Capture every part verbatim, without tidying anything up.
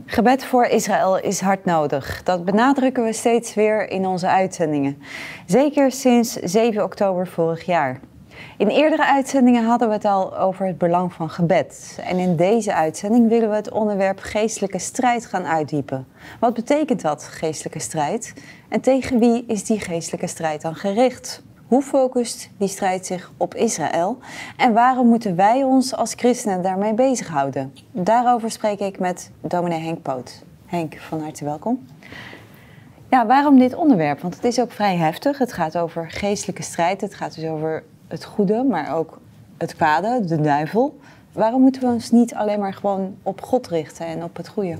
Gebed voor Israël is hard nodig. Dat benadrukken we steeds weer in onze uitzendingen. Zeker sinds zeven oktober vorig jaar. In eerdere uitzendingen hadden we het al over het belang van gebed. En in deze uitzending willen we het onderwerp geestelijke strijd gaan uitdiepen. Wat betekent dat, geestelijke strijd? En tegen wie is die geestelijke strijd dan gericht? Hoe focust die strijd zich op Israël? En waarom moeten wij ons als christenen daarmee bezighouden? Daarover spreek ik met dominee Henk Poot. Henk, van harte welkom. Ja, waarom dit onderwerp? Want het is ook vrij heftig. Het gaat over geestelijke strijd. Het gaat dus over het goede, maar ook het kwade, de duivel. Waarom moeten we ons niet alleen maar gewoon op God richten en op het goede?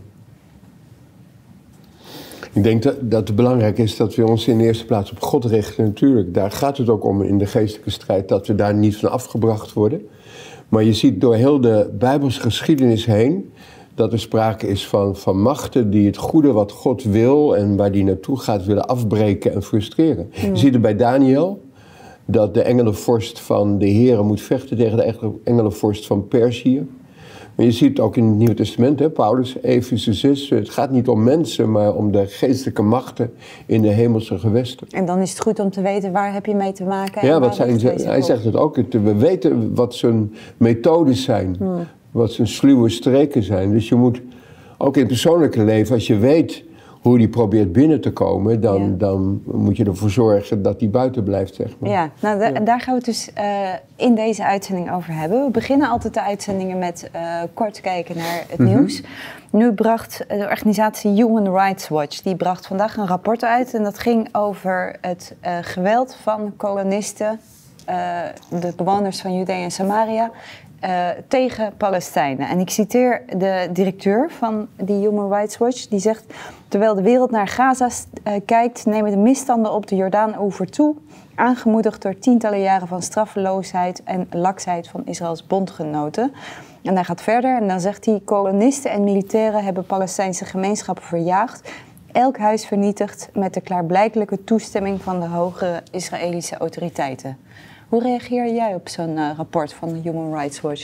Ik denk dat, dat het belangrijk is dat we ons in de eerste plaats op God richten. Natuurlijk, daar gaat het ook om in de geestelijke strijd, dat we daar niet van afgebracht worden. Maar je ziet door heel de Bijbelse geschiedenis heen dat er sprake is van, van machten die het goede wat God wil en waar die naartoe gaat willen afbreken en frustreren. Mm. Je ziet het bij Daniel, dat de engelenvorst van de Here moet vechten tegen de engelenvorst van Perzië. Maar je ziet het ook in het Nieuwe Testament, hè, Paulus, Efeze zes. Het gaat niet om mensen, maar om de geestelijke machten in de hemelse gewesten. En dan is het goed om te weten, waar heb je mee te maken? Ja, wat zijn, hij zegt het ook. We weten wat zijn methodes zijn, hmm. wat zijn sluwe streken zijn. Dus je moet ook in het persoonlijke leven, als je weet hoe die probeert binnen te komen, dan, ja. dan moet je ervoor zorgen dat die buiten blijft, zeg maar. Ja, nou, da- ja. daar gaan we het dus uh, in deze uitzending over hebben. We beginnen altijd de uitzendingen met uh, kort kijken naar het mm-hmm. nieuws. Nu bracht de organisatie Human Rights Watch, die bracht vandaag een rapport uit en dat ging over het uh, geweld van kolonisten, uh, de bewoners van Judea en Samaria, Uh, tegen Palestijnen. En ik citeer de directeur van die Human Rights Watch, die zegt: terwijl de wereld naar Gaza uh, kijkt, nemen de misstanden op de Jordaan-oever toe, aangemoedigd door tientallen jaren van straffeloosheid en laksheid van Israëls bondgenoten. En hij gaat verder en dan zegt hij: kolonisten en militairen hebben Palestijnse gemeenschappen verjaagd, elk huis vernietigd met de klaarblijkelijke toestemming van de hogere Israëlische autoriteiten. Hoe reageer jij op zo'n uh, rapport van de Human Rights Watch?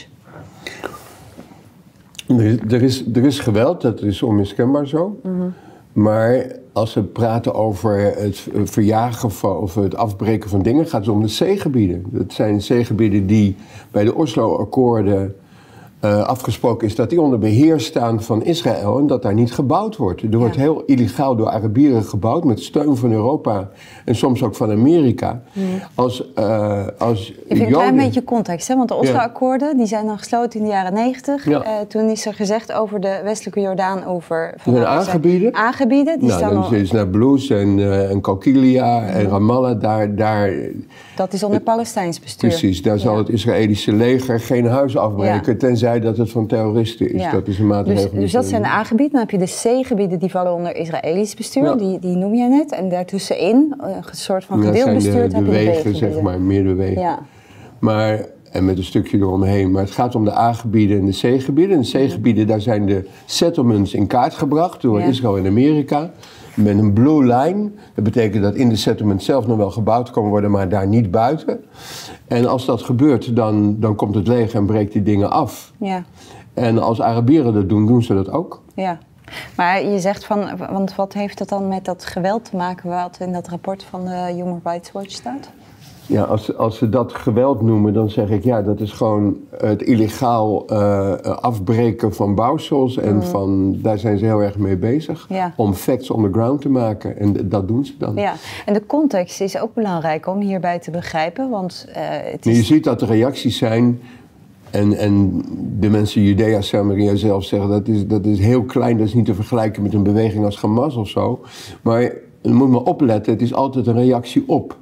Er is, er is, er is geweld, dat is onmiskenbaar zo. Mm-hmm. Maar als we praten over het verjagen van, of het afbreken van dingen, gaat het om de zeegebieden. Dat zijn zeegebieden die bij de Oslo-akkoorden uh, afgesproken is dat die onder beheer staan van Israël en dat daar niet gebouwd wordt. Er wordt ja. heel illegaal door Arabieren gebouwd met steun van Europa en soms ook van Amerika. Mm. Als, uh, als Even een Joden... klein beetje context, hè? Want de Oslo-akkoorden ja. die zijn dan gesloten in de jaren negentig. Ja. Uh, toen is er gezegd over de westelijke Jordaan-oever. Van zijn aangebieden? Aangebieden. Die nou, staan dan al... is naar Nablus en, uh, en Qalqilia mm. en Ramallah, daar, daar... Dat is onder Palestijns bestuur. Precies, daar zal ja. het Israëlische leger geen huis afbreken, ja. tenzij dat het van terroristen is. Ja. Dat is een maatregel. Dus, dus dat zijn de A-gebieden. Dan heb je de C-gebieden die vallen onder Israëlisch bestuur. Ja. Die, die noem je net. En daartussenin, een soort van gedeeld bestuur, heb je de wegen, zeg maar, meer de wegen. Ja. Maar, en met een stukje eromheen. Maar het gaat om de A-gebieden en de C-gebieden. En de C-gebieden, daar zijn de settlements in kaart gebracht door ja. Israël en Amerika. Met een blue line. Dat betekent dat in de settlement zelf nog wel gebouwd kan worden, maar daar niet buiten. En als dat gebeurt, dan, dan komt het leger en breekt die dingen af. Ja. En als Arabieren dat doen, doen ze dat ook. Ja. Maar je zegt van, want wat heeft dat dan met dat geweld te maken wat in dat rapport van de Human Rights Watch staat? Ja, als, als ze dat geweld noemen, dan zeg ik ja, dat is gewoon het illegaal uh, afbreken van bouwsels. En mm. van, daar zijn ze heel erg mee bezig. Ja. Om facts on the ground te maken. En dat doen ze dan. Ja, en de context is ook belangrijk om hierbij te begrijpen. Want uh, het is... Je ziet dat er reacties zijn. En, en de mensen in Judea, Samaria zelf zeggen dat is, dat is heel klein. Dat is niet te vergelijken met een beweging als Hamas of zo. Maar je moet maar opletten, het is altijd een reactie op.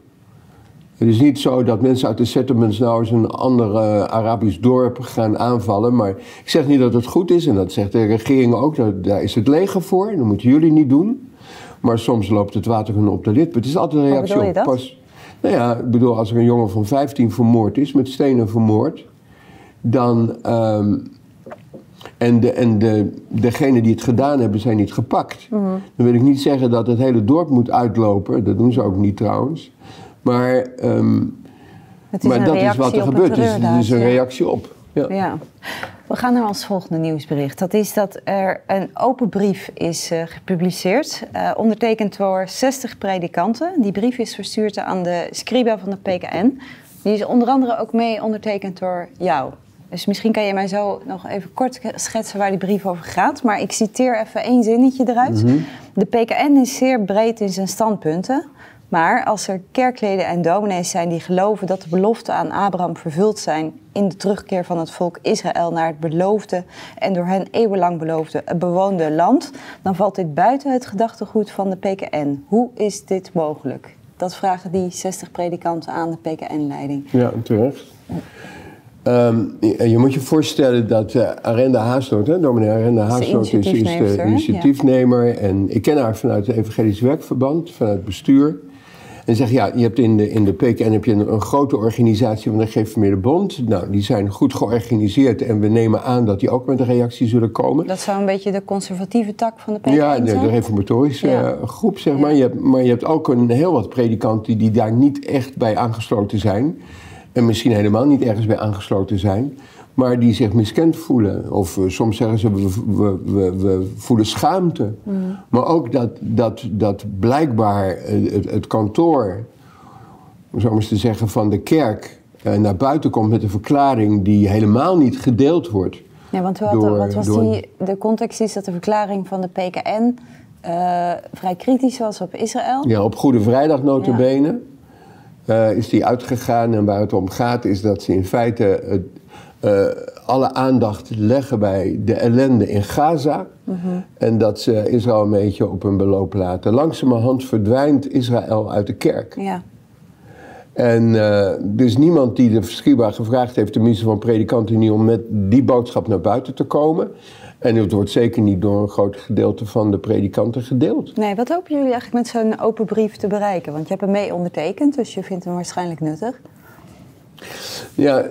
Het is niet zo dat mensen uit de settlements nou eens een ander uh, Arabisch dorp gaan aanvallen. Maar ik zeg niet dat het goed is en dat zegt de regering ook. Dat, daar is het leger voor en dat moeten jullie niet doen. Maar soms loopt het water hun op de lip. Het is altijd een reactie op. Hoe bedoel je dat? Pas, nou ja, ik bedoel, als er een jongen van vijftien vermoord is, met stenen vermoord, dan... Um, en de, en de, degenen die het gedaan hebben zijn niet gepakt. Mm-hmm. Dan wil ik niet zeggen dat het hele dorp moet uitlopen. Dat doen ze ook niet trouwens. Maar, um, het is maar dat is wat er gebeurt. Het is, het is een reactie op. Ja. Ja. We gaan naar ons volgende nieuwsbericht. Dat is dat er een open brief is uh, gepubliceerd, uh, ondertekend door zestig predikanten. Die brief is verstuurd aan de scriba van de P K N. Die is onder andere ook mee ondertekend door jou. Dus misschien kan je mij zo nog even kort schetsen waar die brief over gaat. Maar ik citeer even één zinnetje eruit. Mm-hmm. De P K N is zeer breed in zijn standpunten. Maar als er kerkleden en dominees zijn die geloven dat de beloften aan Abraham vervuld zijn in de terugkeer van het volk Israël naar het beloofde en door hen eeuwenlang beloofde bewoonde land, dan valt dit buiten het gedachtegoed van de P K N. Hoe is dit mogelijk? Dat vragen die zestig predikanten aan de P K N-leiding. Ja, terecht. Um, je, je moet je voorstellen dat uh, Arenda Haasnoot, hè, dominee Arenda Haasnoot is, is de initiatiefnemer. Ja. En ik ken haar vanuit het Evangelisch Werkverband, vanuit het bestuur. En zeg ja, je hebt in de, in de P K N heb je een, een grote organisatie van de Gereformeerde Bond. Nou, die zijn goed georganiseerd en we nemen aan dat die ook met een reactie zullen komen. Dat zou een beetje de conservatieve tak van de P K N ja, zijn? Ja, de, de reformatorische ja. uh, groep, zeg maar. Ja. Je hebt, maar je hebt ook een heel wat predikanten die daar niet echt bij aangesloten zijn. En misschien helemaal niet ergens bij aangesloten zijn. Maar die zich miskend voelen. Of uh, soms zeggen ze, we, we, we, we voelen schaamte. Mm. Maar ook dat, dat, dat blijkbaar het, het kantoor, om zo maar eens te zeggen, van de kerk uh, naar buiten komt met een verklaring die helemaal niet gedeeld wordt. Ja, want wat, door, wat was door... die, de context is dat de verklaring van de P K N uh, vrij kritisch was op Israël. Ja, op Goede Vrijdag nota bene ja. uh, is die uitgegaan. En waar het om gaat is dat ze in feite Uh, Uh, alle aandacht leggen bij de ellende in Gaza. Mm-hmm. En dat ze Israël een beetje op hun beloop laten. Langzamerhand verdwijnt Israël uit de kerk. Ja. En uh, dus niemand die de scriba gevraagd heeft, tenminste van predikanten niet, om met die boodschap naar buiten te komen. En het wordt zeker niet door een groot gedeelte van de predikanten gedeeld. Nee, wat hopen jullie eigenlijk met zo'n open brief te bereiken? Want je hebt hem mee ondertekend, dus je vindt hem waarschijnlijk nuttig. Ja,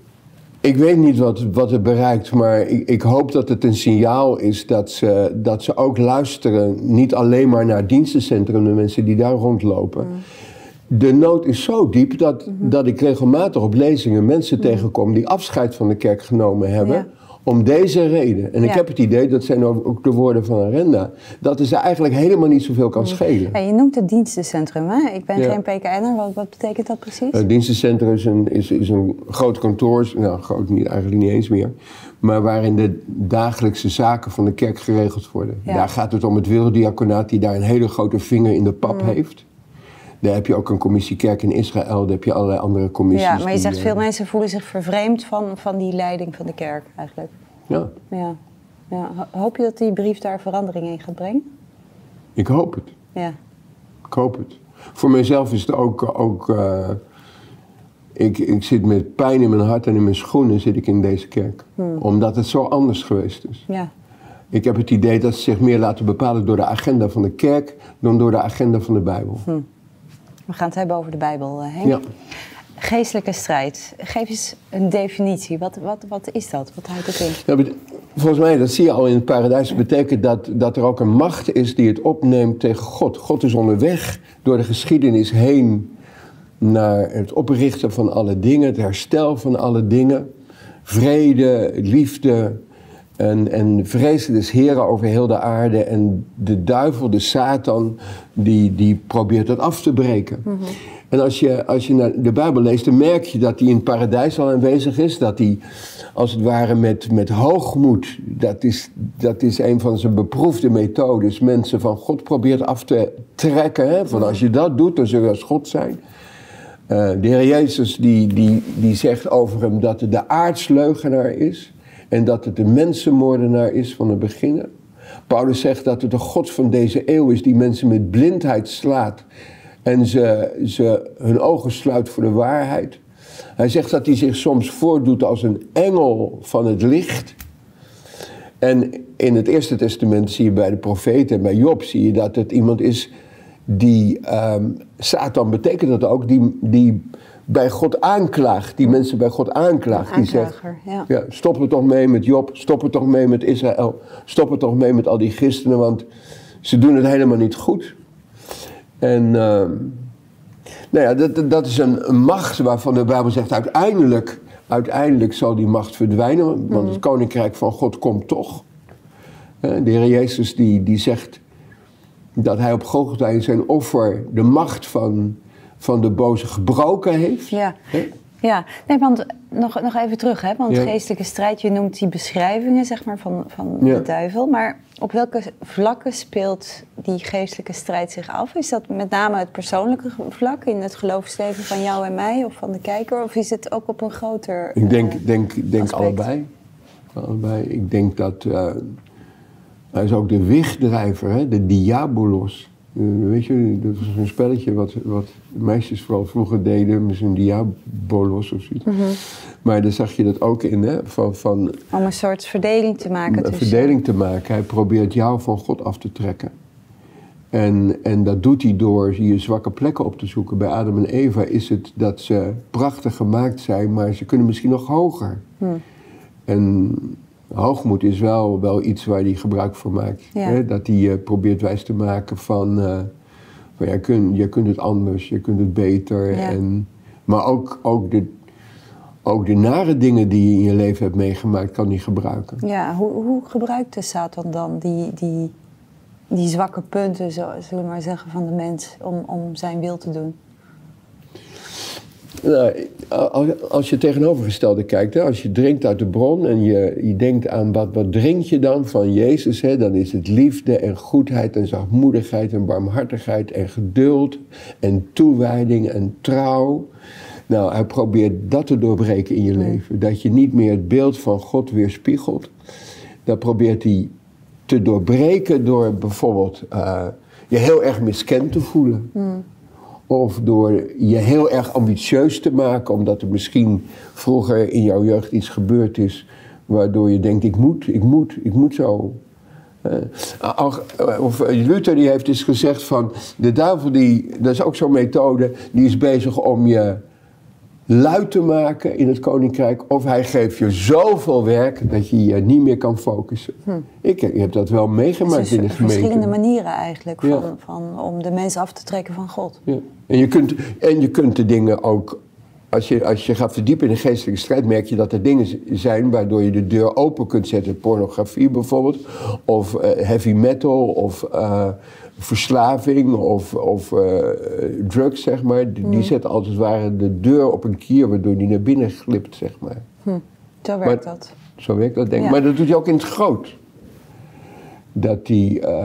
ik weet niet wat, wat het bereikt, maar ik, ik hoop dat het een signaal is dat ze, dat ze ook luisteren, niet alleen maar naar het dienstencentrum, de mensen die daar rondlopen. Mm. De nood is zo diep dat, mm-hmm. dat ik regelmatig op lezingen mensen mm. tegenkom die afscheid van de kerk genomen hebben. Ja. Om deze reden. En ja. ik heb het idee, dat zijn ook de woorden van Arenda, dat het ze eigenlijk helemaal niet zoveel kan schelen. Ja, je noemt het dienstencentrum, hè? Ik ben ja. geen P K N'er, wat, wat betekent dat precies? Het dienstencentrum is een, is, is een groot kantoor, nou groot niet, eigenlijk niet eens meer, maar waarin de dagelijkse zaken van de kerk geregeld worden. Ja. Daar gaat het om het werelddiaconaat die daar een hele grote vinger in de pap mm. heeft. Daar heb je ook een commissie kerk in Israël, daar heb je allerlei andere commissies. Ja, maar je die, zegt veel uh, mensen voelen zich vervreemd van, van die leiding van de kerk eigenlijk. Ja. ja. ja. Hoop je dat die brief daar verandering in gaat brengen? Ik hoop het. Ja. Ik hoop het. Voor mijzelf is het ook... ook uh, ik, ik zit met pijn in mijn hart en in mijn schoenen zit ik in deze kerk. Hmm. Omdat het zo anders geweest is. Ja. Ik heb het idee dat ze zich meer laten bepalen door de agenda van de kerk dan door de agenda van de Bijbel. Hmm. We gaan het hebben over de Bijbel, Henk. Ja. Geestelijke strijd. Geef eens een definitie. Wat, wat, wat is dat? Wat houdt het in? Ja, volgens mij, dat zie je al in het paradijs, dat betekent dat, dat er ook een macht is die het opneemt tegen God. God is onderweg door de geschiedenis heen naar het oprichten van alle dingen, het herstel van alle dingen. Vrede, liefde en, en vrezen des Heren over heel de aarde. En de duivel, de Satan, die, die probeert dat af te breken. Mm-hmm. En als je, als je naar de Bijbel leest, dan merk je dat hij in het paradijs al aanwezig is. Dat hij, als het ware, met, met hoogmoed, dat is, dat is een van zijn beproefde methodes, mensen van God probeert af te trekken. Hè? Van als je dat doet, dan zul je als God zijn. Uh, de Heer Jezus die, die, die zegt over hem dat het de aardsleugenaar is. En dat het de mensenmoordenaar is van het beginnen. Paulus zegt dat het de God van deze eeuw is die mensen met blindheid slaat. En ze, ze hun ogen sluit voor de waarheid. Hij zegt dat hij zich soms voordoet als een engel van het licht. En in het Eerste Testament zie je bij de profeten en bij Job zie je dat het iemand is die, um, Satan betekent dat ook, die, die bij God aanklaagt. Die mensen bij God aanklaagt. Die zegt, ja. Ja, stop er toch mee met Job, stop er toch mee met Israël, stop er toch mee met al die christenen, want ze doen het helemaal niet goed. En uh, nou ja, dat, dat is een, een macht waarvan de Bijbel zegt uiteindelijk, uiteindelijk zal die macht verdwijnen, want mm. het koninkrijk van God komt toch. De Heer Jezus die, die zegt dat hij op Golgotha in zijn offer de macht van, van de boze gebroken heeft. Ja, ja. Nee, want nog, nog even terug, hè? Want ja. geestelijke strijd, je noemt die beschrijvingen zeg maar, van, van ja. de duivel. Maar op welke vlakken speelt die geestelijke strijd zich af? Is dat met name het persoonlijke vlak in het geloofsleven van jou en mij of van de kijker? Of is het ook op een groter Ik denk, uh, denk, denk allebei. allebei. Ik denk dat... Uh, hij is ook de wegdrijver, hè? De diabolos. Uh, weet je, dat was een spelletje wat, wat meisjes vooral vroeger deden, met een diabolos of zoiets. Mm-hmm. Maar daar zag je dat ook in, hè? Van, van, om een soort verdeling te maken. Een tussen... verdeling te maken. Hij probeert jou van God af te trekken. En, en dat doet hij door je zwakke plekken op te zoeken. Bij Adam en Eva is het dat ze prachtig gemaakt zijn, maar ze kunnen misschien nog hoger. Hmm. En hoogmoed is wel, wel iets waar hij gebruik van maakt. Ja. Hè? Dat hij uh, probeert wijs te maken van... Uh, van jij, kunt, jij kunt het anders, je kunt het beter. Ja. En, maar ook, ook, de, ook de nare dingen die je in je leven hebt meegemaakt, kan hij gebruiken. Ja, hoe, hoe gebruikt de Satan dan die, die, die zwakke punten, zo, zullen we maar zeggen, van de mens... om, om zijn wil te doen? Nou, als je tegenovergestelde kijkt, hè, als je drinkt uit de bron en je, je denkt aan wat, wat drink je dan van Jezus, hè, dan is het liefde en goedheid en zachtmoedigheid en barmhartigheid en geduld en toewijding en trouw. Nou, hij probeert dat te doorbreken in je leven. Dat je niet meer het beeld van God weerspiegelt. Dat probeert hij te doorbreken door bijvoorbeeld uh, je heel erg miskend te voelen. Mm. Of door je heel erg ambitieus te maken, omdat er misschien vroeger in jouw jeugd iets gebeurd is, waardoor je denkt, ik moet, ik moet, ik moet zo. Uh, of Luther die heeft eens gezegd van, de duivel, die, dat is ook zo'n methode, die is bezig om je luid te maken in het koninkrijk, of hij geeft je zoveel werk dat je je niet meer kan focussen. Hm. Ik, ik heb dat wel meegemaakt dus in de gemeente. Verschillende manieren eigenlijk van, ja. van, om de mensen af te trekken van God. Ja. En, je kunt, en je kunt de dingen ook, als je, als je gaat verdiepen in de geestelijke strijd, merk je dat er dingen zijn waardoor je de deur open kunt zetten. Pornografie bijvoorbeeld, of uh, heavy metal, of uh, verslaving, of, of uh, drugs, zeg maar. Die, mm. die zetten als het ware de deur op een kier, waardoor die naar binnen glipt, zeg maar. Hm. Zo werkt maar, dat. Zo werkt dat, denk ik. Ja. Maar dat doet hij ook in het groot. Dat die, uh,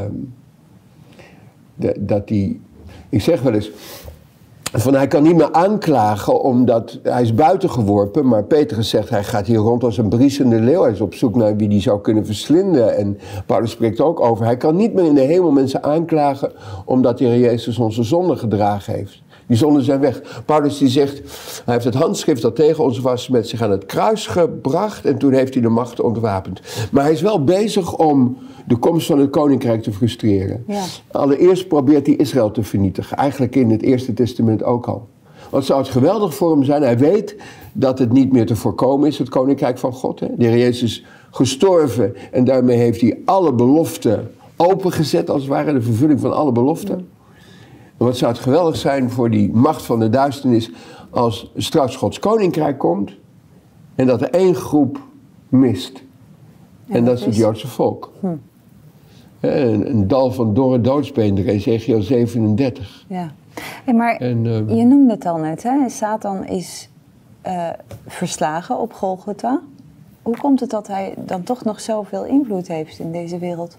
de, dat die, ik zeg wel eens, van hij kan niet meer aanklagen omdat hij is buiten geworpen, maar Petrus zegt hij gaat hier rond als een briesende leeuw. Hij is op zoek naar wie die zou kunnen verslinden. En Paulus spreekt ook over, hij kan niet meer in de hemel mensen aanklagen omdat de Heer Jezus onze zonde gedragen heeft. Die zonden zijn weg. Paulus die zegt, hij heeft het handschrift dat tegen ons was met zich aan het kruis gebracht en toen heeft hij de macht ontwapend. Maar hij is wel bezig om de komst van het koninkrijk te frustreren. Ja. Allereerst probeert hij Israël te vernietigen. Eigenlijk in het Eerste Testament ook al. Wat zou het geweldig voor hem zijn? Hij weet dat het niet meer te voorkomen is, het koninkrijk van God. Hè? De Heer Jezus is gestorven en daarmee heeft hij alle beloften opengezet, als het ware, de vervulling van alle beloften. Ja. En wat zou het geweldig zijn voor die macht van de duisternis als straks Gods koninkrijk komt en dat er één groep mist. En, en dat is het Joodse volk. Hm. Een, een dal van dorre doodsbeenderen, Ezechiel zevenendertig. Ja. Hey, maar en, uh, je noemde het al net, hè? Satan is uh, verslagen op Golgotha. Hoe komt het dat hij dan toch nog zoveel invloed heeft in deze wereld?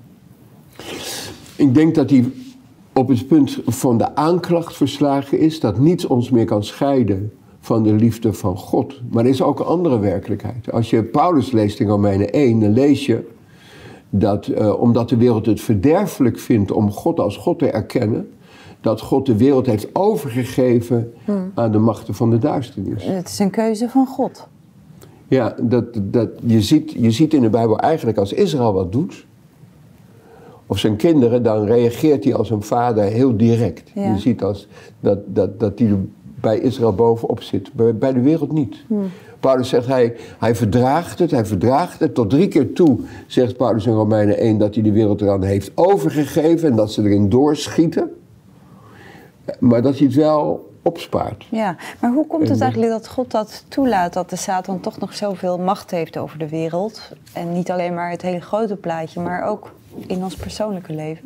Ik denk dat hij op het punt van de aanklacht verslagen is, dat niets ons meer kan scheiden van de liefde van God. Maar er is ook een andere werkelijkheid. Als je Paulus leest in Romeinen één, dan lees je dat uh, omdat de wereld het verderfelijk vindt om God als God te erkennen, dat God de wereld heeft overgegeven hmm. aan de machten van de duisternis. Het is een keuze van God. Ja, dat, dat, je, ziet, je ziet in de Bijbel eigenlijk als Israël wat doet, of zijn kinderen, dan reageert hij als een vader heel direct. Ja. Je ziet als dat, dat, dat hij bij Israël bovenop zit, bij, bij de wereld niet. Hmm. Paulus zegt, hij, hij verdraagt het, hij verdraagt het. Tot drie keer toe zegt Paulus in Romeinen één dat hij de wereld eraan heeft overgegeven en dat ze erin doorschieten. Maar dat hij het wel opspaart. Ja, maar hoe komt het en, eigenlijk dat God dat toelaat, dat de Satan toch nog zoveel macht heeft over de wereld? En niet alleen maar het hele grote plaatje, maar ook in ons persoonlijke leven?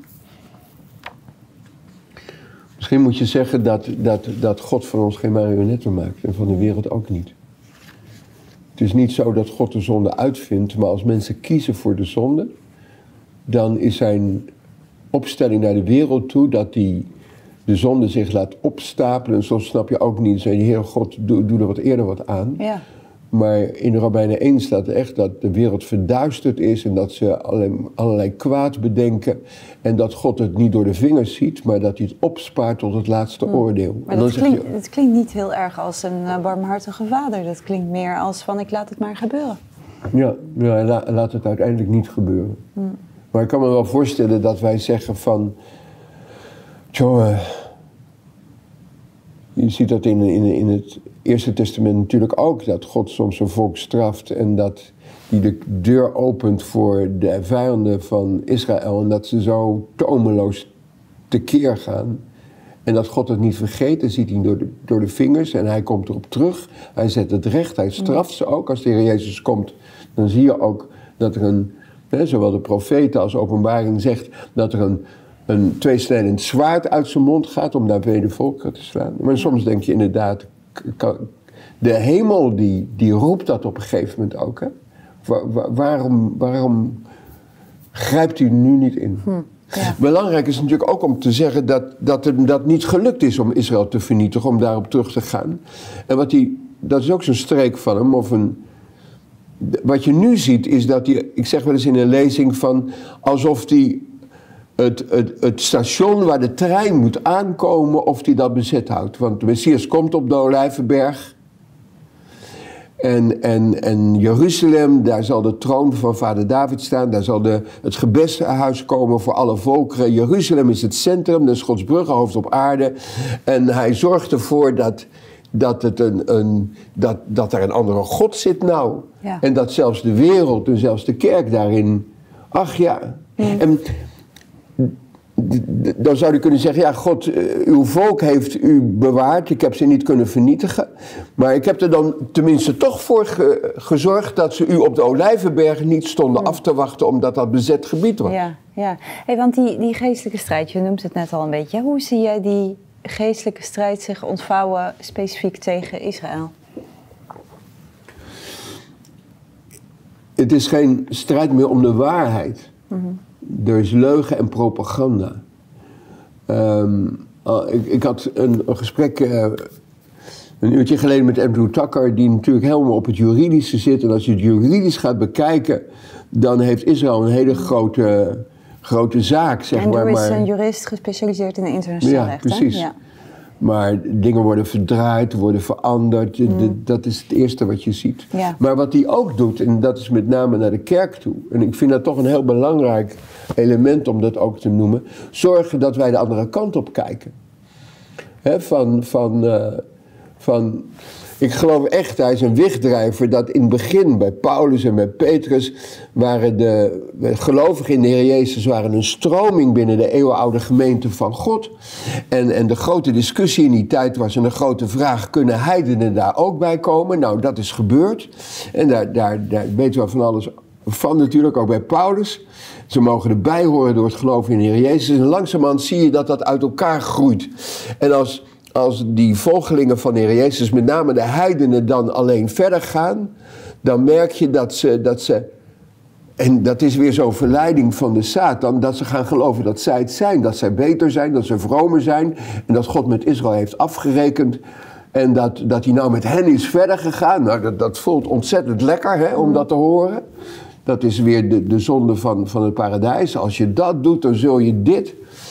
Misschien moet je zeggen dat, dat, dat God van ons geen marionetten maakt en van de wereld ook niet. Het is niet zo dat God de zonde uitvindt, maar als mensen kiezen voor de zonde, dan is zijn opstelling naar de wereld toe dat die de zonde zich laat opstapelen. En soms snap je ook niet, zei de Heer God, doe, doe er wat eerder wat aan. Ja. Maar in Romeinen één staat echt dat de wereld verduisterd is en dat ze allerlei, allerlei kwaad bedenken. En dat God het niet door de vingers ziet, maar dat hij het opspaart tot het laatste hmm. oordeel. Maar en dan dat, klinkt, je, het klinkt niet heel erg als een uh, barmhartige vader. Dat klinkt meer als van ik laat het maar gebeuren. Ja, ja la, laat het uiteindelijk niet gebeuren. Hmm. Maar ik kan me wel voorstellen dat wij zeggen van, Joh, je ziet dat in, in, in het Eerste Testament natuurlijk ook, dat God soms een volk straft en dat hij de deur opent voor de vijanden van Israël en dat ze zo tomeloos tekeer gaan. En dat God het niet vergeet, dan ziet hij door de, door de vingers en hij komt erop terug. Hij zet het recht, hij straft ze ook. Als de Heer Jezus komt, dan zie je ook dat er een, hè, zowel de profeten als Openbaring zegt, dat er een, een tweesnijdend zwaard uit zijn mond gaat om naar vele volkeren te slaan. Maar soms denk je inderdaad, de hemel die, die roept dat op een gegeven moment ook. Hè? Waar, waar, waarom, waarom grijpt u nu niet in? Hm. Ja. Belangrijk is natuurlijk ook om te zeggen dat, dat het dat niet gelukt is om Israël te vernietigen, om daarop terug te gaan. En wat die, dat is ook zo'n streek van hem, of een... Wat je nu ziet is dat hij, ik zeg wel eens in een lezing van, alsof hij het, het, het station waar de trein moet aankomen, of hij dat bezet houdt. Want de Messias komt op de Olijvenberg. En, en, en Jeruzalem, daar zal de troon van vader David staan. Daar zal de, het gebedhuis komen voor alle volkeren. Jeruzalem is het centrum, dat is Gods bruggenhoofd op aarde. En hij zorgt ervoor dat, dat, het een, een, dat, dat er een andere God zit nou. Ja. En dat zelfs de wereld en zelfs de kerk daarin... Ach ja. Mm. En, dan zou je kunnen zeggen, ja God, uw volk heeft u bewaard, ik heb ze niet kunnen vernietigen. Maar ik heb er dan tenminste toch voor ge, gezorgd dat ze u op de Olijvenberg niet stonden ja. af te wachten omdat dat bezet gebied was. Ja, ja. Hey, want die, die geestelijke strijd, je noemt het net al een beetje. Hoe zie jij die geestelijke strijd zich ontvouwen specifiek tegen Israël? Het is geen strijd meer om de waarheid. Mm-hmm. Er is leugen en propaganda. Um, ik, ik had een, een gesprek uh, een uurtje geleden met Andrew Tucker, die natuurlijk helemaal op het juridische zit. En als je het juridisch gaat bekijken, dan heeft Israël een hele grote, grote zaak, zeg Andrew maar. Andrew is maar, een jurist gespecialiseerd in de internationaal ja, recht. Precies. Hè? Ja, precies. Maar dingen worden verdraaid, worden veranderd. Mm. De, dat is het eerste wat je ziet. Ja. Maar wat hij ook doet, en dat is met name naar de kerk toe. En ik vind dat toch een heel belangrijk element om dat ook te noemen. Zorgen dat wij de andere kant op kijken. He, van, van, uh, van, ik geloof echt, hij is een wegdrijver, dat in het begin bij Paulus en bij Petrus waren de gelovigen in de Heer Jezus waren een stroming binnen de eeuwenoude gemeente van God. En, en de grote discussie in die tijd was, en de grote vraag, kunnen heidenen daar ook bij komen? Nou, dat is gebeurd. En daar, daar, daar weten we van alles van natuurlijk, ook bij Paulus. Ze mogen erbij horen door het geloven in de Heer Jezus. En langzamerhand zie je dat dat uit elkaar groeit. En als... Als die volgelingen van de Heer Jezus, met name de heidenen, dan alleen verder gaan, dan merk je dat ze, dat ze, en dat is weer zo'n verleiding van de Satan, dat ze gaan geloven dat zij het zijn, dat zij beter zijn, dat ze vromer zijn, en dat God met Israël heeft afgerekend, en dat, dat hij nou met hen is verder gegaan. Nou, dat, dat voelt ontzettend lekker, hè, om dat te horen. Dat is weer de, de zonde van, van het paradijs. Als je dat doet, dan zul je dit.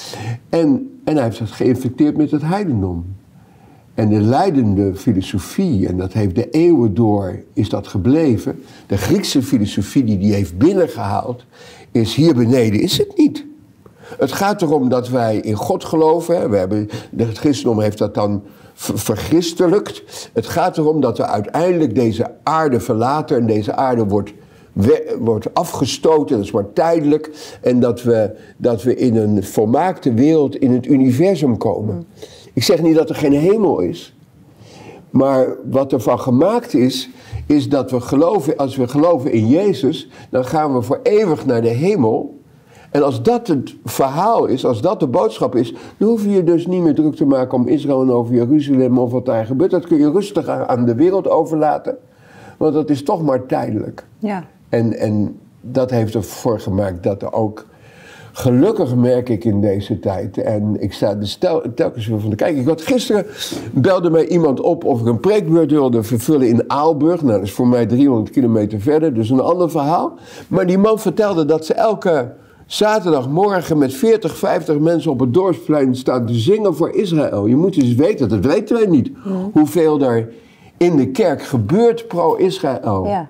En, en hij heeft het geïnfecteerd met het heidendom. En de leidende filosofie, en dat heeft de eeuwen door, is dat gebleven. De Griekse filosofie die die heeft binnengehaald, is hier beneden is het niet. Het gaat erom dat wij in God geloven. Hè. We hebben, het christendom heeft dat dan verchristelijkt. Het gaat erom dat we uiteindelijk deze aarde verlaten en deze aarde wordt... We, wordt afgestoten, dat is maar tijdelijk. En dat we, dat we in een volmaakte wereld in het universum komen. Ik zeg niet dat er geen hemel is. Maar wat er van gemaakt is, is dat we geloven, als we geloven in Jezus, dan gaan we voor eeuwig naar de hemel. En als dat het verhaal is, als dat de boodschap is, dan hoef je je dus niet meer druk te maken om Israël en over Jeruzalem of wat daar gebeurt. Dat kun je rustig aan de wereld overlaten, want dat is toch maar tijdelijk. Ja. En, en dat heeft ervoor gemaakt dat er ook, gelukkig merk ik in deze tijd, en ik sta er stel, telkens weer van te kijken. Ik had gisteren, belde mij iemand op of ik een preekbeurt wilde vervullen in Aalburg. Nou, dat is voor mij driehonderd kilometer verder, dus een ander verhaal. Maar die man vertelde dat ze elke zaterdagmorgen met veertig, vijftig mensen op het dorpsplein staan te zingen voor Israël. Je moet eens weten, dat weten wij niet, mm. hoeveel er in de kerk gebeurt pro-Israël. Ja.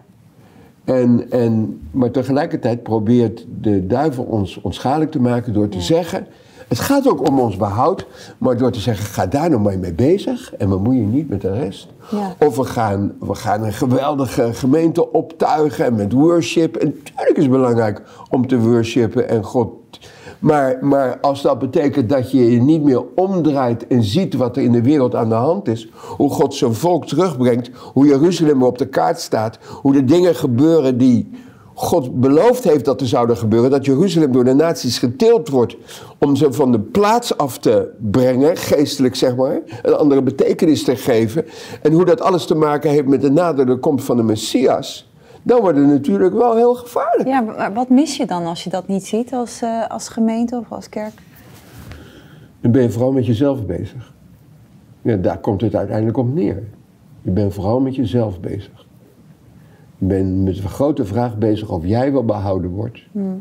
En, en, maar tegelijkertijd probeert de duivel ons onschadelijk te maken door te ja. zeggen, het gaat ook om ons behoud, maar door te zeggen, ga daar nou maar mee bezig en bemoei je niet met de rest. Ja. Of we gaan, we gaan een geweldige gemeente optuigen met worship. En natuurlijk is het belangrijk om te worshipen en God. Maar, maar als dat betekent dat je je niet meer omdraait en ziet wat er in de wereld aan de hand is, hoe God zijn volk terugbrengt, hoe Jeruzalem op de kaart staat, hoe de dingen gebeuren die God beloofd heeft dat er zouden gebeuren, dat Jeruzalem door de naties getild wordt om ze van de plaats af te brengen, geestelijk zeg maar, een andere betekenis te geven, en hoe dat alles te maken heeft met de nadere komst van de Messias, dan wordt het natuurlijk wel heel gevaarlijk. Ja, maar wat mis je dan als je dat niet ziet als, uh, als gemeente of als kerk? Dan ben je vooral met jezelf bezig. Ja, daar komt het uiteindelijk op neer. Je bent vooral met jezelf bezig. Je bent met de grote vraag bezig of jij wel behouden wordt. Hmm.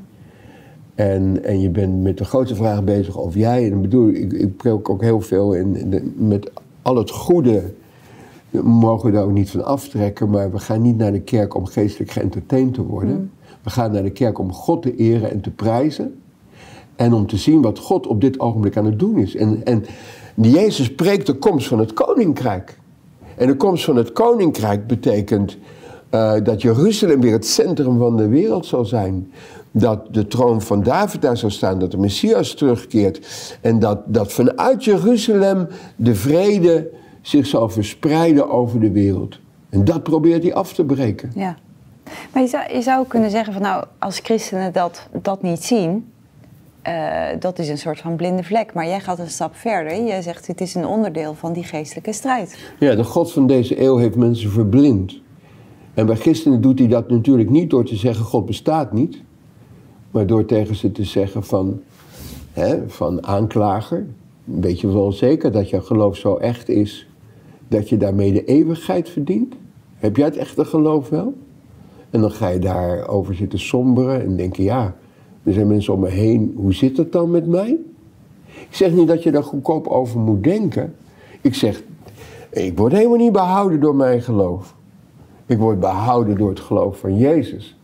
En, en je bent met de grote vraag bezig of jij, en ik bedoel, ik, ik preek ook heel veel in, in de, met al het goede, mogen we daar ook niet van aftrekken, maar we gaan niet naar de kerk om geestelijk geëntertained te worden. Hmm. We gaan naar de kerk om God te eren en te prijzen. En om te zien wat God op dit ogenblik aan het doen is. En, en Jezus preekt de komst van het koninkrijk. En de komst van het koninkrijk betekent uh, dat Jeruzalem weer het centrum van de wereld zal zijn. Dat de troon van David daar zal staan, dat de Messias terugkeert. En dat, dat vanuit Jeruzalem de vrede zich zal verspreiden over de wereld. En dat probeert hij af te breken. Ja. Maar je zou, je zou kunnen zeggen van nou, als christenen dat, dat niet zien, uh, dat is een soort van blinde vlek. Maar jij gaat een stap verder. Jij zegt het is een onderdeel van die geestelijke strijd. Ja, de God van deze eeuw heeft mensen verblind. En bij christenen doet hij dat natuurlijk niet door te zeggen God bestaat niet. Maar door tegen ze te zeggen van, hè, van aanklager, weet je wel zeker dat jouw geloof zo echt is, dat je daarmee de eeuwigheid verdient? Heb jij het echte geloof wel? En dan ga je daarover zitten somberen en denken, ja, er zijn mensen om me heen, hoe zit het dan met mij? Ik zeg niet dat je daar goedkoop over moet denken. Ik zeg, ik word helemaal niet behouden door mijn geloof. Ik word behouden door het geloof van Jezus.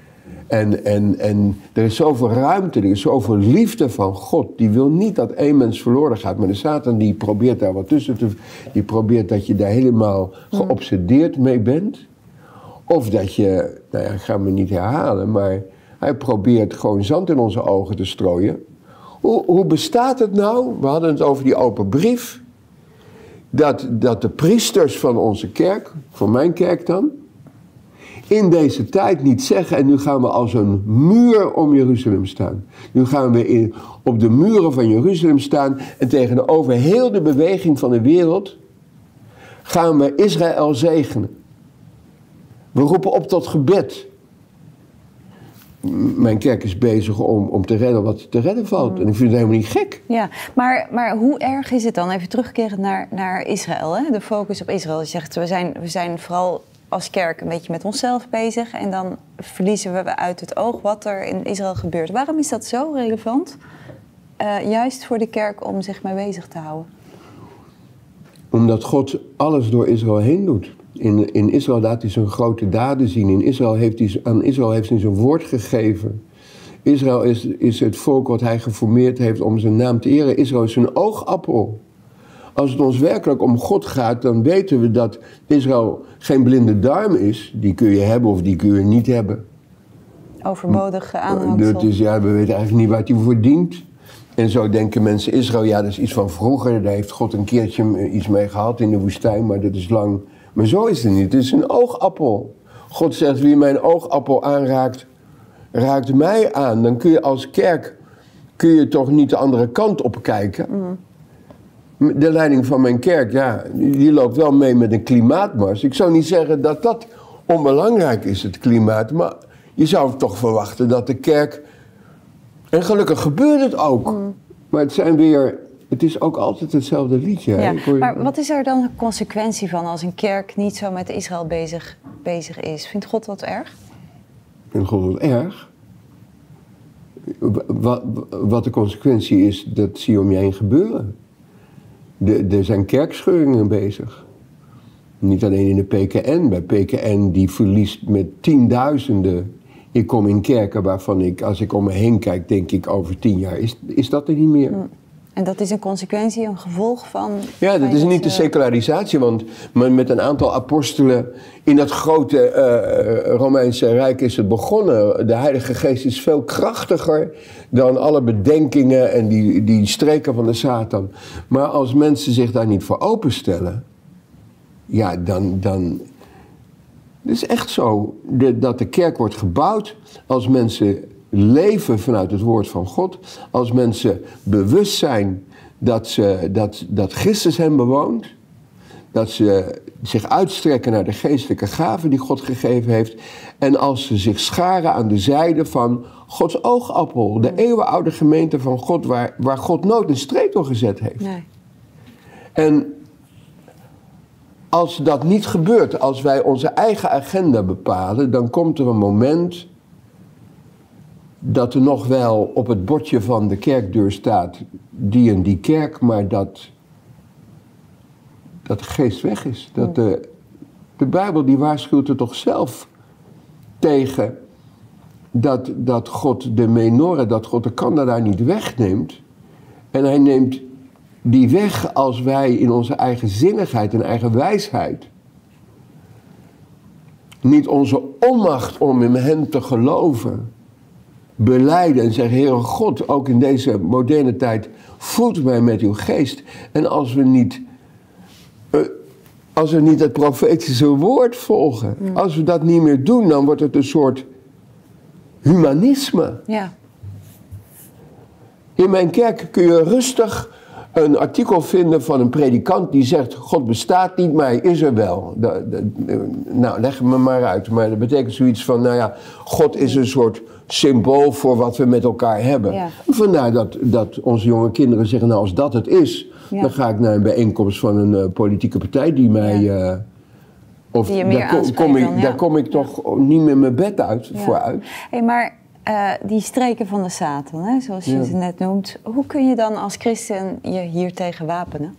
En, en, en er is zoveel ruimte, er is zoveel liefde van God. Die wil niet dat één mens verloren gaat. Maar de Satan die probeert daar wat tussen te... Die probeert dat je daar helemaal geobsedeerd mee bent. Of dat je, nou ja, ik ga me niet herhalen, maar hij probeert gewoon zand in onze ogen te strooien. Hoe, hoe bestaat het nou? We hadden het over die open brief. Dat, dat de priesters van onze kerk, van mijn kerk dan, in deze tijd niet zeggen, en nu gaan we als een muur om Jeruzalem staan. Nu gaan we in, op de muren van Jeruzalem staan en tegenover heel de beweging van de wereld gaan we Israël zegenen. We roepen op tot gebed. Mijn kerk is bezig om, om te redden wat te redden valt. En ik vind het helemaal niet gek. Ja, maar, maar hoe erg is het dan? Even terugkerend naar, naar Israël, hè? De focus op Israël. Je zegt, we zijn, we zijn vooral als kerk een beetje met onszelf bezig. En dan verliezen we uit het oog wat er in Israël gebeurt. Waarom is dat zo relevant? Uh, juist voor de kerk om zich mee bezig te houden. Omdat God alles door Israël heen doet. In, in Israël laat hij zijn grote daden zien. In Israël heeft hij, aan Israël heeft hij zijn woord gegeven. Israël is, is het volk wat hij geformeerd heeft om zijn naam te eren. Israël is zijn oogappel. Als het ons werkelijk om God gaat, dan weten we dat Israël geen blinde darm is. Die kun je hebben of die kun je niet hebben. Overbodige aanhangsel. Dus ja, we weten eigenlijk niet waar hij voor dient. En zo denken mensen Israël, ja dat is iets van vroeger, daar heeft God een keertje iets mee gehad in de woestijn, maar dat is lang. Maar zo is het niet, het is een oogappel. God zegt, wie mijn oogappel aanraakt, raakt mij aan. Dan kun je als kerk, kun je toch niet de andere kant op kijken. Mm. De leiding van mijn kerk, ja, die loopt wel mee met een klimaatmars. Ik zou niet zeggen dat dat onbelangrijk is, het klimaat, maar je zou toch verwachten dat de kerk, en gelukkig gebeurt het ook, mm. maar het zijn weer, het is ook altijd hetzelfde liedje. Ja, je... Maar wat is er dan een consequentie van als een kerk niet zo met Israël bezig, bezig is? Vindt God dat erg? Vindt God dat erg? Wat, wat de consequentie is, dat zie je om je heen gebeuren. De, er zijn kerkscheuringen bezig. Niet alleen in de P K N. Bij P K N die verliest met tienduizenden. Ik kom in kerken waarvan ik, als ik om me heen kijk, denk ik over tien jaar, is, is dat er niet meer. Hm. En dat is een consequentie, een gevolg van... Ja, dat is niet de secularisatie, want met een aantal apostelen in dat grote uh, Romeinse Rijk is het begonnen. De Heilige Geest is veel krachtiger dan alle bedenkingen en die, die streken van de Satan. Maar als mensen zich daar niet voor openstellen, ja, dan... dan het is echt zo de, dat de kerk wordt gebouwd als mensen leven vanuit het woord van God. Als mensen bewust zijn dat, ze, dat, dat Christus hen bewoont. Dat ze zich uitstrekken naar de geestelijke gaven die God gegeven heeft. En als ze zich scharen aan de zijde van Gods oogappel. De eeuwenoude gemeente van God waar, waar God nooit een streep door gezet heeft. Nee. En als dat niet gebeurt, als wij onze eigen agenda bepalen, dan komt er een moment dat er nog wel op het bordje van de kerkdeur staat die en die kerk, maar dat, dat de geest weg is. Dat de, de Bijbel die waarschuwt er toch zelf tegen dat, dat God de menorah, dat God de kanda daar niet wegneemt. En hij neemt die weg als wij in onze eigen zinnigheid en eigen wijsheid niet onze onmacht om in hem te geloven belijden en zeggen, Heere God, ook in deze moderne tijd, voed mij met uw geest. En als we niet, uh, als we niet het profetische woord volgen, mm. als we dat niet meer doen, dan wordt het een soort humanisme. Ja. In mijn kerk kun je rustig een artikel vinden van een predikant die zegt, God bestaat niet, maar hij is er wel. De, de, de, nou, leg me maar uit. Maar dat betekent zoiets van, nou ja, God is een soort symbool voor wat we met elkaar hebben. Ja. Vandaar dat, dat onze jonge kinderen zeggen, nou als dat het is, ja. dan ga ik naar een bijeenkomst van een uh, politieke partij die mij... Ja. Uh, of die je meer daar, kom, kom ik, dan, ja. daar kom ik toch ja. niet meer mijn bed uit, ja. voor uit. Hey, maar uh, die streken van de Satan, hè, zoals je ja. ze net noemt, hoe kun je dan als christen je hier tegen wapenen?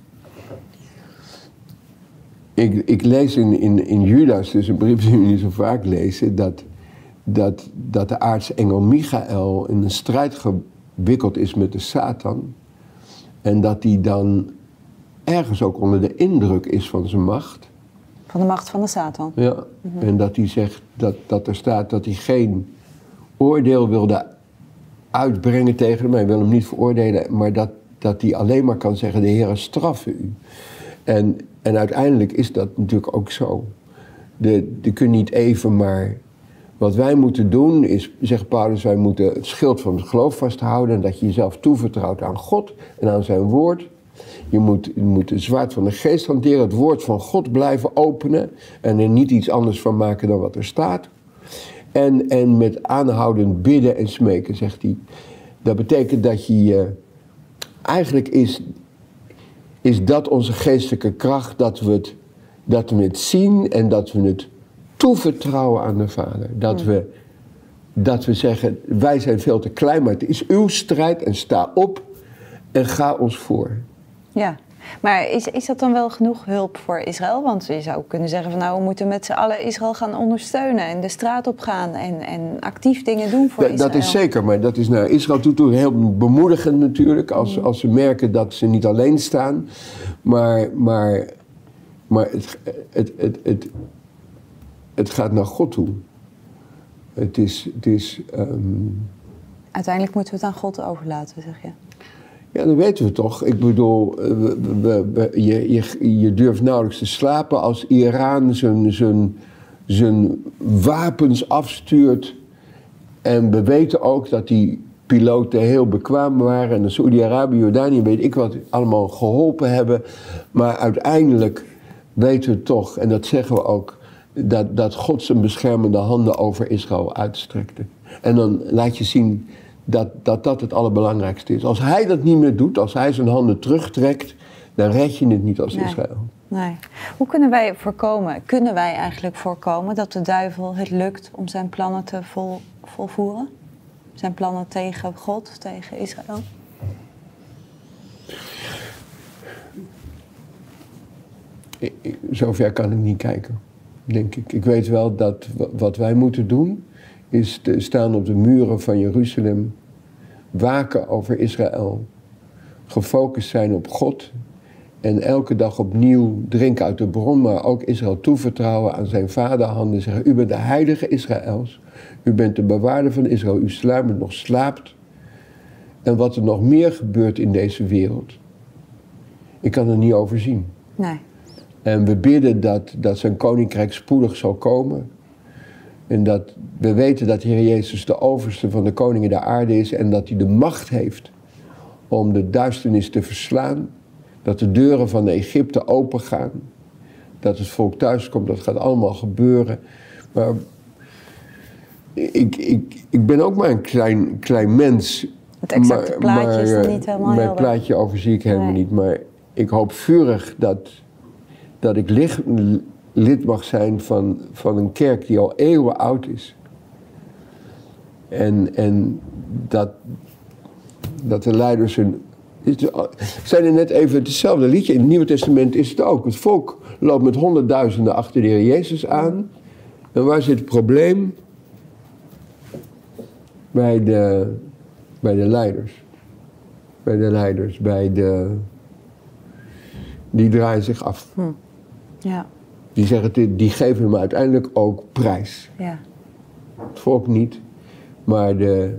Ik, ik lees in, in, in Judas, dus een brief die we niet zo vaak lezen, dat, dat, dat de aartsengel Michael in een strijd gewikkeld is met de Satan. En dat hij dan ergens ook onder de indruk is van zijn macht. Van de macht van de Satan. Ja, mm-hmm. En dat hij zegt dat, dat er staat dat hij geen oordeel wilde uitbrengen tegen hem. Hij wil hem niet veroordelen, maar dat, dat hij alleen maar kan zeggen, de Heere straffe u. En, en uiteindelijk is dat natuurlijk ook zo. De, de kun niet even maar... Wat wij moeten doen is, zegt Paulus, wij moeten het schild van het geloof vasthouden en dat je jezelf toevertrouwt aan God en aan zijn woord. Je moet, je moet het zwaard van de geest hanteren, het woord van God blijven openen en er niet iets anders van maken dan wat er staat. En, en met aanhoudend bidden en smeken, zegt hij. Dat betekent dat je uh, eigenlijk is, is dat onze geestelijke kracht, dat we, het, dat we het zien en dat we het toevertrouwen aan de Vader. Dat, mm. we, dat we zeggen, wij zijn veel te klein, maar het is uw strijd en sta op en ga ons voor. Ja, maar is, is dat dan wel genoeg hulp voor Israël? Want je zou kunnen zeggen van nou, we moeten met z'n allen Israël gaan ondersteunen en de straat op gaan en, en actief dingen doen voor da, Israël. Dat is zeker, maar dat is naar Israël toe, toe heel bemoedigend natuurlijk, als, mm. als ze merken dat ze niet alleen staan. Maar, maar, maar het, het, het, het, het gaat naar God toe. Het is... Het is um... Uiteindelijk moeten we het aan God overlaten, zeg je. Ja, dat weten we toch. Ik bedoel, we, we, we, je, je, je durft nauwelijks te slapen als Iran zijn, zijn, zijn wapens afstuurt. En we weten ook dat die piloten heel bekwaam waren. En de Saoedi-Arabië, Jordanië, weet ik wat, allemaal geholpen hebben. Maar uiteindelijk weten we toch, en dat zeggen we ook, dat, dat God zijn beschermende handen over Israël uitstrekte. En dan laat je zien dat, dat dat het allerbelangrijkste is. Als hij dat niet meer doet, als hij zijn handen terugtrekt, dan red je het niet als nee. Israël. Nee. Hoe kunnen wij voorkomen, kunnen wij eigenlijk voorkomen dat de duivel het lukt om zijn plannen te vol, volvoeren? Zijn plannen tegen God, tegen Israël? Zover kan ik niet kijken, denk ik. Ik weet wel dat wat wij moeten doen, is te staan op de muren van Jeruzalem, waken over Israël, gefocust zijn op God en elke dag opnieuw drinken uit de bron, maar ook Israël toevertrouwen aan zijn vaderhanden. Zeggen, u bent de heilige Israëls, u bent de bewaarder van Israël, u sluimert nog slaapt. En wat er nog meer gebeurt in deze wereld, ik kan er niet over zien. Nee. En we bidden dat, dat zijn koninkrijk spoedig zal komen. En dat we weten dat de Heer Jezus de overste van de koningen der aarde is en dat hij de macht heeft om de duisternis te verslaan. Dat de deuren van Egypte open gaan. Dat het volk thuis komt, dat gaat allemaal gebeuren. Maar ik, ik, ik ben ook maar een klein, klein mens. Het exacte maar, plaatje maar, is er niet helemaal Mijn helder. plaatje overzie ik helemaal Nee. niet. Maar ik hoop vurig dat, dat ik licht, lid mag zijn van, van een kerk die al eeuwen oud is. En, en dat, dat de leiders hun... Ik zei er net even, hetzelfde liedje, in het Nieuwe Testament is het ook. Het volk loopt met honderdduizenden achter de Heer Jezus aan. En waar zit het probleem? Bij de, bij de leiders. Bij de leiders, bij de... Die draaien zich af. Hm. Ja. Die zeggen, die geven hem uiteindelijk ook prijs. Ja. Het volk niet, maar de...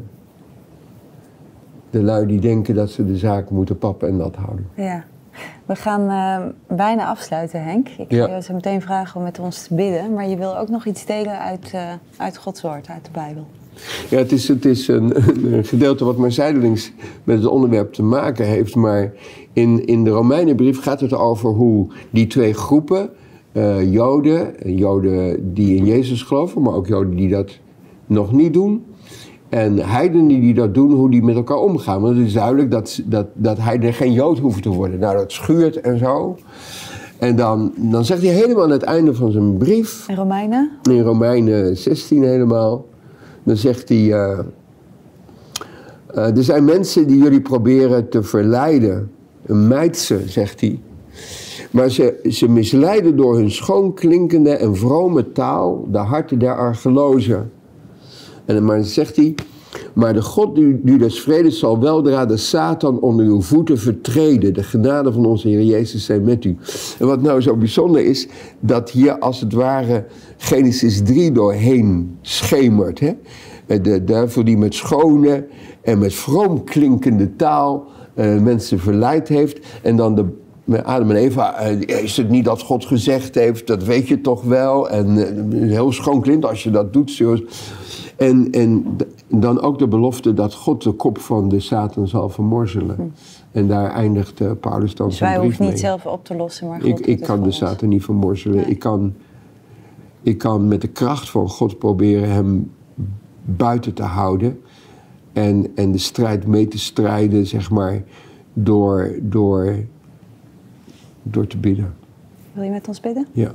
De lui die denken dat ze de zaak moeten pappen en nat houden. Ja. We gaan uh, bijna afsluiten, Henk. Ik ga ja. je zo meteen vragen om met ons te bidden. Maar je wil ook nog iets delen uit, uh, uit Gods woord, uit de Bijbel. Ja, het is, het is een, een gedeelte wat maar zijdelings met het onderwerp te maken heeft. Maar in, in de Romeinenbrief gaat het over hoe die twee groepen, uh, Joden, Joden die in Jezus geloven, maar ook Joden die dat nog niet doen. En heidenen die dat doen, hoe die met elkaar omgaan. Want het is duidelijk dat, dat, dat heidenen geen Jood hoeven te worden. Nou, dat schuurt en zo. En dan, dan zegt hij helemaal aan het einde van zijn brief... In Romeinen? In Romeinen zestien helemaal. Dan zegt hij... Uh, uh, er zijn mensen die jullie proberen te verleiden. Meid ze, zegt hij. Maar ze, ze misleiden door hun schoonklinkende en vrome taal de harten der argelozen. En maar zegt hij, maar de God die, die des vredes zal weldra de Satan onder uw voeten vertreden. De genade van onze Heer Jezus zijn met u. En wat nou zo bijzonder is, dat hier als het ware Genesis drie doorheen schemert. Hè? De duivel die met schone en met vroom klinkende taal uh, mensen verleid heeft. En dan de Adam en Eva, is het niet dat God gezegd heeft, dat weet je toch wel. En uh, heel schoon klinkt als je dat doet. Zoals... En, en dan ook de belofte dat God de kop van de Satan zal vermorzelen. Hm. En daar eindigt uh, Paulus dan dus zijn brief mee. Dus wij hoeven niet zelf op te lossen, maar God Ik, ik kan de Satan niet vermorzelen. Nee. Ik, kan, ik kan met de kracht van God proberen hem buiten te houden. En, en de strijd mee te strijden, zeg maar, door, door, door te bidden. Wil je met ons bidden? Ja.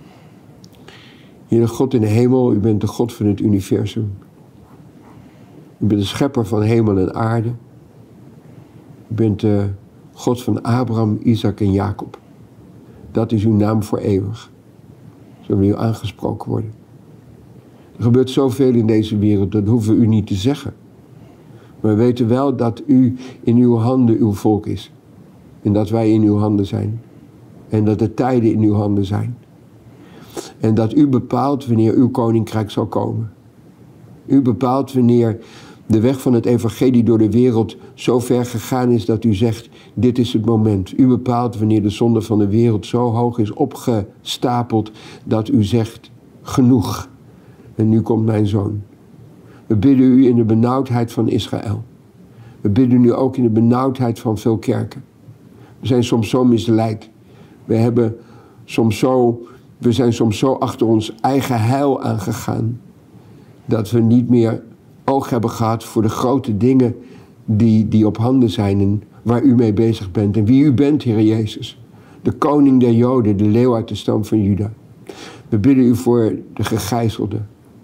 Heer God in de hemel, u bent de God van het universum. U bent de schepper van hemel en aarde. U bent de God van Abraham, Isaac en Jacob. Dat is uw naam voor eeuwig. Zullen we u aangesproken worden. Er gebeurt zoveel in deze wereld, dat hoeven we u niet te zeggen. Maar we weten wel dat u in uw handen uw volk is. En dat wij in uw handen zijn. En dat de tijden in uw handen zijn. En dat u bepaalt wanneer uw koninkrijk zal komen. U bepaalt wanneer, de weg van het evangelie door de wereld zo ver gegaan is dat u zegt, dit is het moment. U bepaalt wanneer de zonde van de wereld zo hoog is opgestapeld dat u zegt, genoeg. En nu komt mijn zoon. We bidden u in de benauwdheid van Israël. We bidden u ook in de benauwdheid van veel kerken. We zijn soms zo misleid. We, hebben soms zo, we zijn soms zo achter ons eigen heil aangegaan, dat we niet meer oog hebben gehad voor de grote dingen die, die op handen zijn en waar u mee bezig bent. En wie u bent, Heer Jezus. De koning der Joden, de leeuw uit de stam van Juda. We bidden u voor de gegijzelden.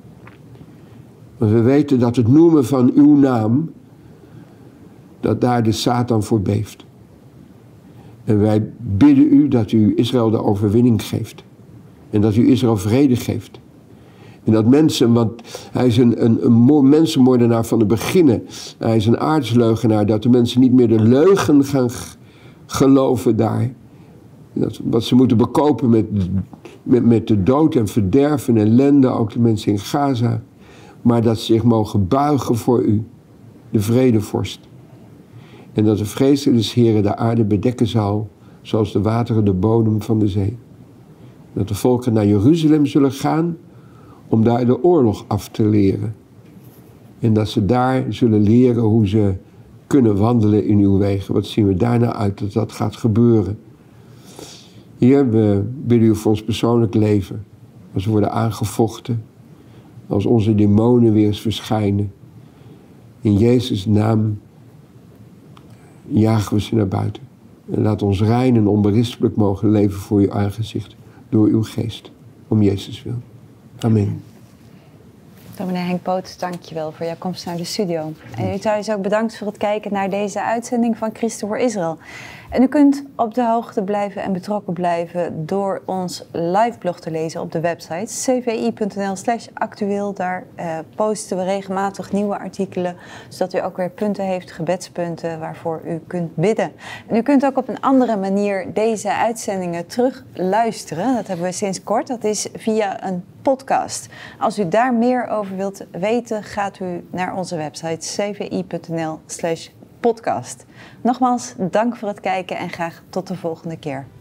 Want we weten dat het noemen van uw naam, dat daar de Satan voor beeft. En wij bidden u dat u Israël de overwinning geeft. En dat u Israël vrede geeft. En dat mensen, want hij is een, een, een mensenmoordenaar van het beginnen. Hij is een aardsleugenaar, dat de mensen niet meer de leugen gaan geloven daar. Dat, wat ze moeten bekopen met, met, met de dood en verderf en ellende, ook de mensen in Gaza. Maar dat ze zich mogen buigen voor u, de vredevorst. En dat de vrezen des Heren de aarde bedekken zal, zoals de wateren de bodem van de zee. Dat de volken naar Jeruzalem zullen gaan, om daar de oorlog af te leren. En dat ze daar zullen leren hoe ze kunnen wandelen in uw wegen. Wat zien we daarna uit dat dat gaat gebeuren. Heer, we bidden u voor ons persoonlijk leven. Als we worden aangevochten. Als onze demonen weer eens verschijnen. In Jezus' naam jagen we ze naar buiten. En laat ons rein en onberispelijk mogen leven voor uw aangezicht. Door uw geest. Om Jezus wil. Amen. Dominee Henk Poot, dankjewel voor jouw komst naar de studio. En u thuis ook bedankt voor het kijken naar deze uitzending van Christen voor Israël. En u kunt op de hoogte blijven en betrokken blijven door ons liveblog te lezen op de website c v i punt n l slash actueel. Daar uh, posten we regelmatig nieuwe artikelen, zodat u ook weer punten heeft, gebedspunten waarvoor u kunt bidden. En u kunt ook op een andere manier deze uitzendingen terug luisteren. Dat hebben we sinds kort. Dat is via een podcast. Als u daar meer over wilt weten, gaat u naar onze website c v i punt n l slash podcast. Nogmaals, dank voor het kijken en graag tot de volgende keer.